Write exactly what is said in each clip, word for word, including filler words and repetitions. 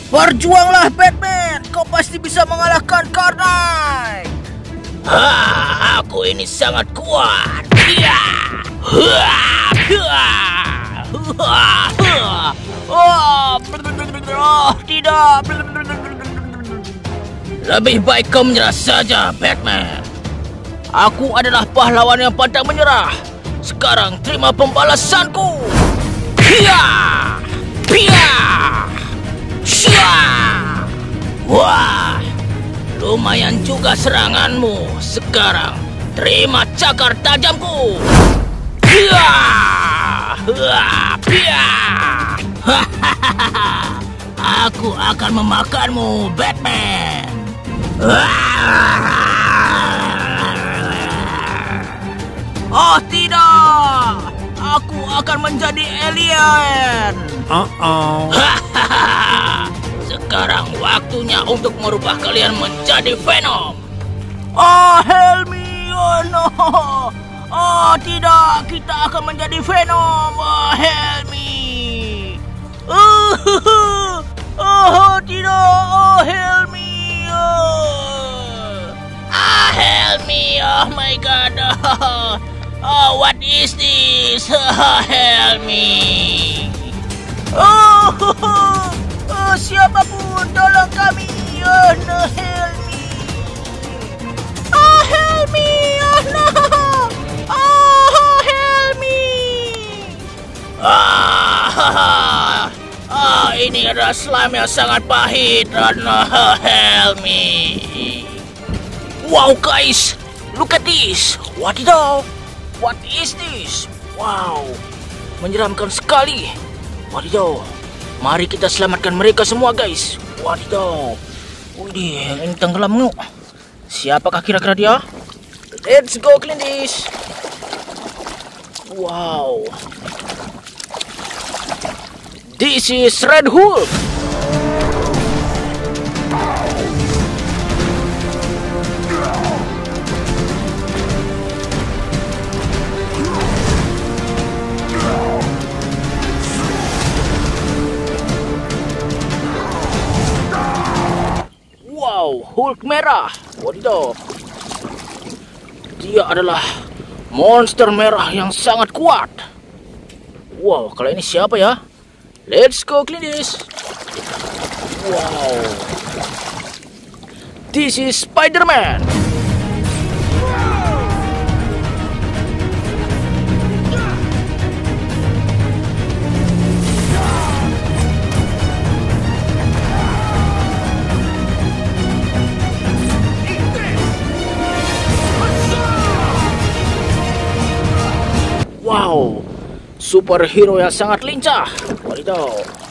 Berjuanglah Batman, kau pasti bisa mengalahkan Karnai. Ha, aku ini sangat kuat. Ya. Ha, ha. Oh, oh, tidak. Lebih baik kau menyerah saja, Batman. Aku adalah pahlawan yang pantang menyerah. Sekarang terima pembalasanku. Hiya! Hiya! Shia! Wah, lumayan juga seranganmu. Sekarang terima cakar tajamku. Hiya! Hiya! Aku akan memakanmu, Batman. Oh tidak, aku akan menjadi alien. Uh-oh. Sekarang waktunya untuk merubah kalian menjadi Venom. Oh help me, oh no. Oh tidak, kita akan menjadi Venom. Oh help me. Oh, oh tidak, oh help me. Oh. Ah, help me, oh my god. Oh, oh what is this? Oh, help me. Oh, oh, oh, siapapun tolong kami. Oh no, help me. Oh help me, oh no. Oh help me. Ah, ah, ini adalah slime yang sangat pahit. Oh, no, help me. Wow guys, look at this. Wadidaw, what is this? Wow, menyeramkan sekali. Wadidaw, mari kita selamatkan mereka semua guys. Wadidaw, wih, ini tenggelam ngu. Siapakah kira-kira dia? Let's go clean this. Wow, this is Red Hulk. Wow, Hulk merah. Wadidaw. Dia adalah monster merah yang sangat kuat. Wow, kalau ini siapa ya? Let's go clean this. Wow. This is Spider-Man. Wow, superhero yang sangat lincah. Wadidaw.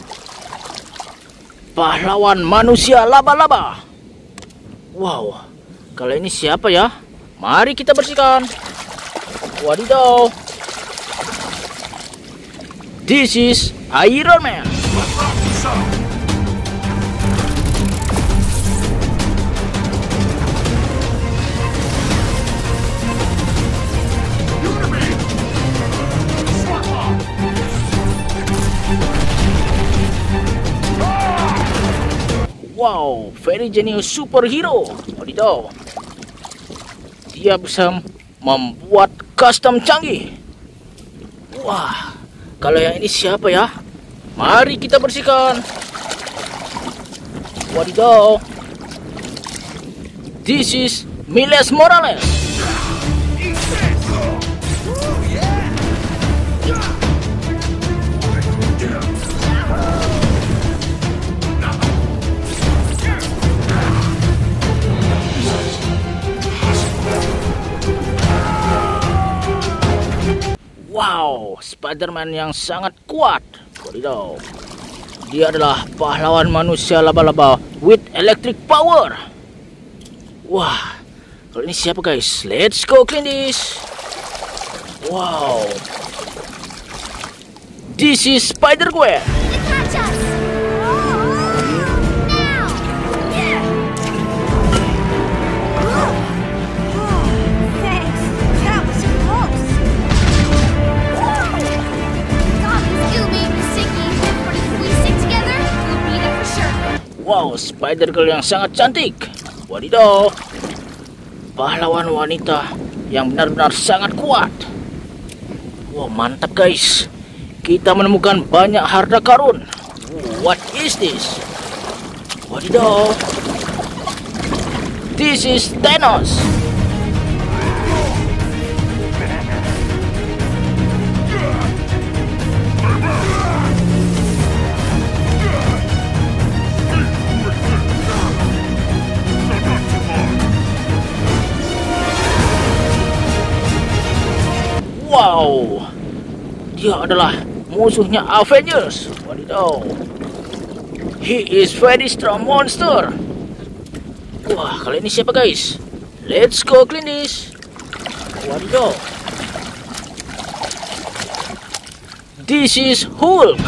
Pahlawan manusia laba-laba. Wow, kalau ini siapa ya? Mari kita bersihkan. Wadidaw. This is Iron Man. Wow, very genius superhero. Wadidaw. Dia bisa membuat custom canggih. Wah, kalau yang ini siapa ya? Mari kita bersihkan. Wadidaw. This is Miles Morales. Wow, Spider-Man yang sangat kuat. Wadidaw. Dia adalah pahlawan manusia laba-laba with electric power. Wah, kalau ini siapa guys? Let's go clean this. Wow. This is Spider-Gwen. Wow, Spider Girl yang sangat cantik. Wadidaw. Pahlawan wanita yang benar-benar sangat kuat. Wow, mantap guys. Kita menemukan banyak harta karun. What is this? Wadidaw. This is Thanos. Wow, dia adalah musuhnya Avengers. Wadidaw. He is very strong monster. Wah, kali ini siapa guys? Let's go clean this. Wadidaw. This is Hulk.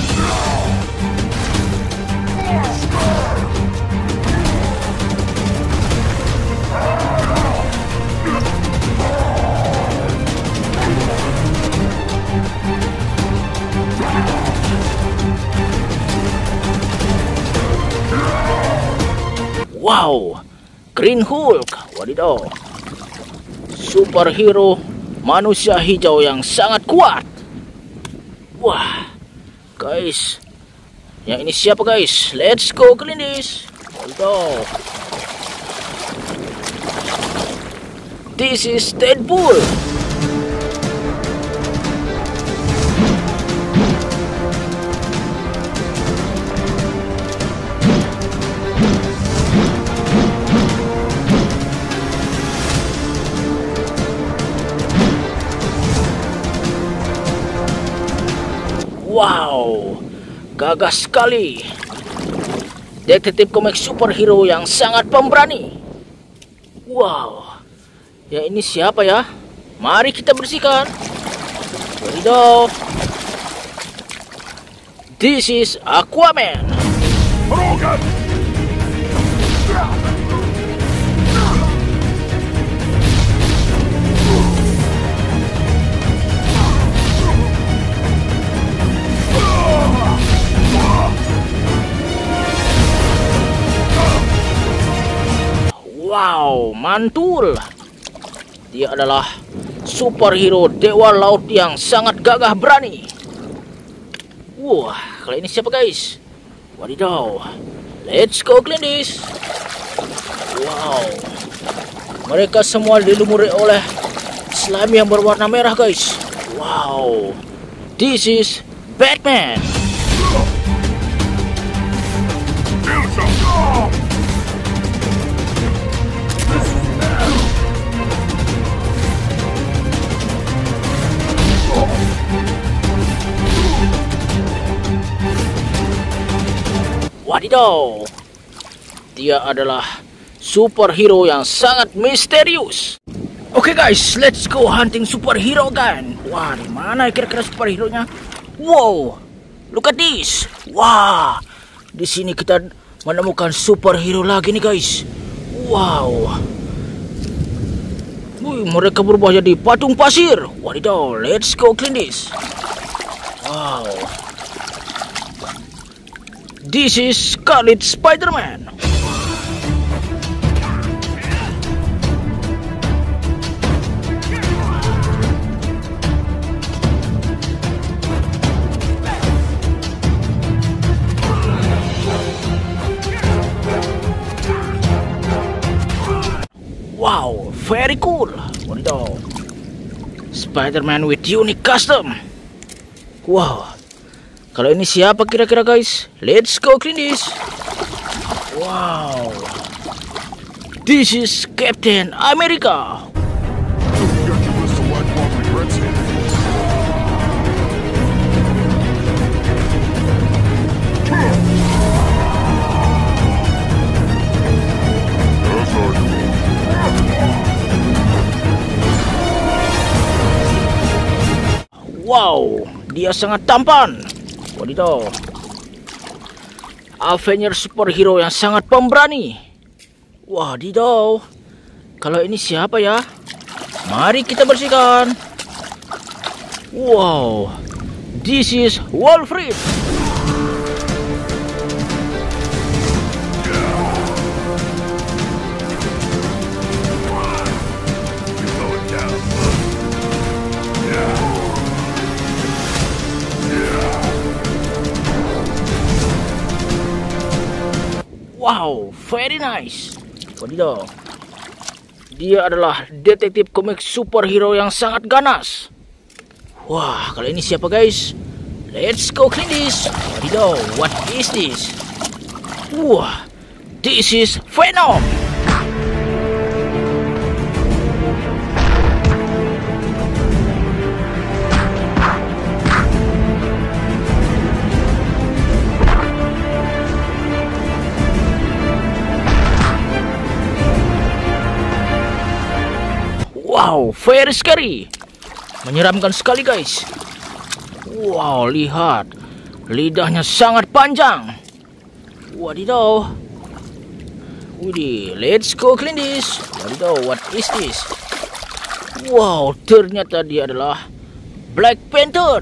Wow, Green Hulk. Wadidaw. Superhero manusia hijau yang sangat kuat. Wah, guys. Yang ini siapa guys? Let's go clean this. Wadidaw. This is Deadpool. Wow, gagah sekali. Detektif komik superhero yang sangat pemberani. Wow, ya ini siapa ya? Mari kita bersihkan. Wadidaw. This is Aquaman. Wow, mantul. Dia adalah superhero dewa laut yang sangat gagah berani. Wah, kali ini siapa guys? Wadidaw. Let's go clean this. Wow. Mereka semua dilumuri oleh slime yang berwarna merah guys. Wow. This is Batman. Wadidaw, dia adalah superhero yang sangat misterius. Oke okay guys, let's go hunting superhero kan. Wah, di mana kira-kira superhero-nya? Wow, look at this. Wah, di sini kita menemukan superhero lagi nih guys. Wow. Wih, mereka berubah jadi patung pasir. Wadidaw, let's go clean this. Wow. This is Scarlet Spider-Man. Wow, very cool. Wadidaw. Spider-Man with unique custom. Wow. Kalau ini siapa kira-kira guys? Let's go clean this. Wow. This is Captain America. Wow, dia sangat tampan. Wadidaw. Avengers superhero yang sangat pemberani. Wadidaw. Kalau ini siapa ya? Mari kita bersihkan. Wow. This is Wolverine. Wow, very nice. Wadidaw. Dia adalah detektif komik superhero yang sangat ganas. Wah, kali ini siapa guys? Let's go clean this. Wadidaw, what is this? Wah, this is Venom. Wow, very scary. Menyeramkan sekali guys. Wow, lihat. Lidahnya sangat panjang. Wadidaw. Widih, let's go clean this. Wadidaw, what is this? Wow, ternyata dia adalah Black Panther.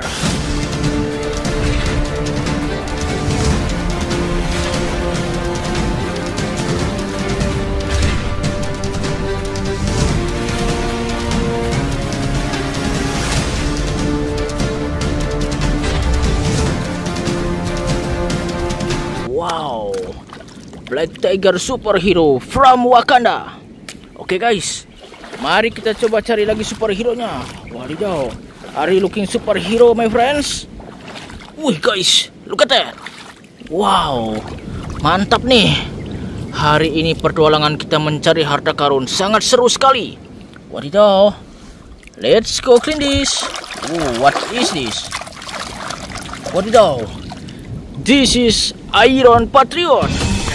Wow, Black Tiger superhero from Wakanda. Oke okay guys, mari kita coba cari lagi superhero-nya. Wadidaw, are you looking superhero my friends? Wih guys, look at that. Wow, mantap nih. Hari ini pertualangan kita mencari harta karun sangat seru sekali. Wadidaw, let's go clean this. Ooh, what is this? Wadidaw, this is Iron Patriot.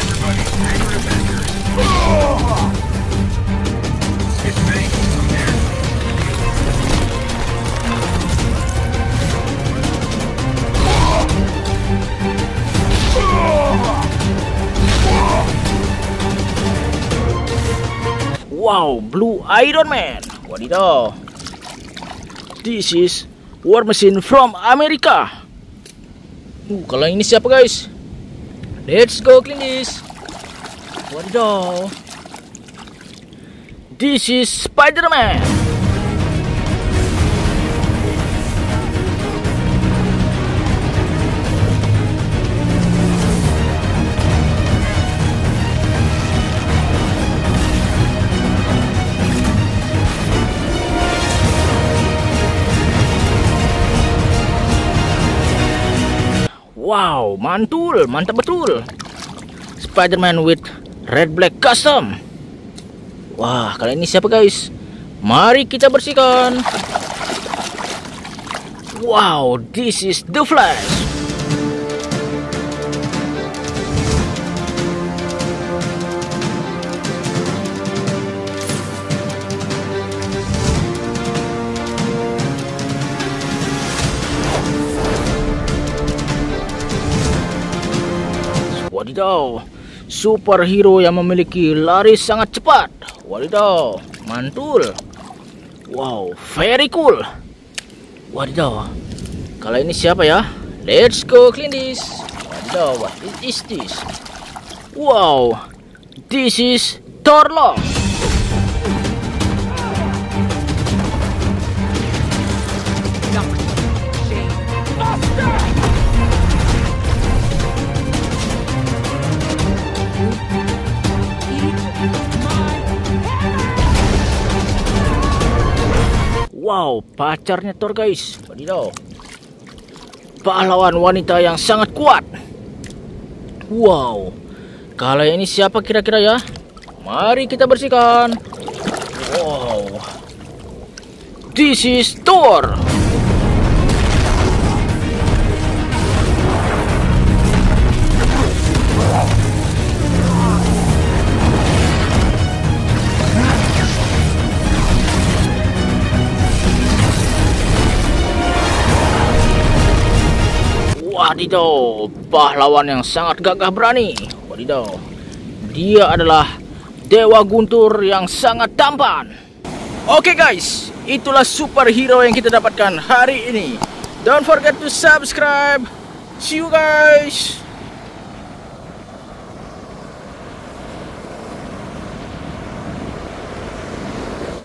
Wow, Blue Iron Man. Wadidaw. This is War Machine from America. Uh, kalau ini siapa guys? Let's go clean this. Wadidaw. This is Spider-Man. Wow, mantul, mantap betul. Spider-Man with red black custom. Wah, kali ini siapa guys? Mari kita bersihkan. Wow, this is The Flash. Wadidaw, superhero yang memiliki lari sangat cepat. Wadidaw, mantul. Wow, very cool. Wadidaw, kalau ini siapa ya? Let's go clean this. Wadidaw, what is this? Wow, this is Thorlock. Wow, pacarnya Thor guys. Wadidaw, pahlawan wanita yang sangat kuat. Wow, kalau ini siapa kira-kira ya? Mari kita bersihkan. Wow, this is Thor. Wadidaw, pahlawan yang sangat gagah berani. Wadidaw, dia adalah Dewa Guntur yang sangat tampan. Oke guys, itulah superhero yang kita dapatkan hari ini. Don't forget to subscribe. See you guys.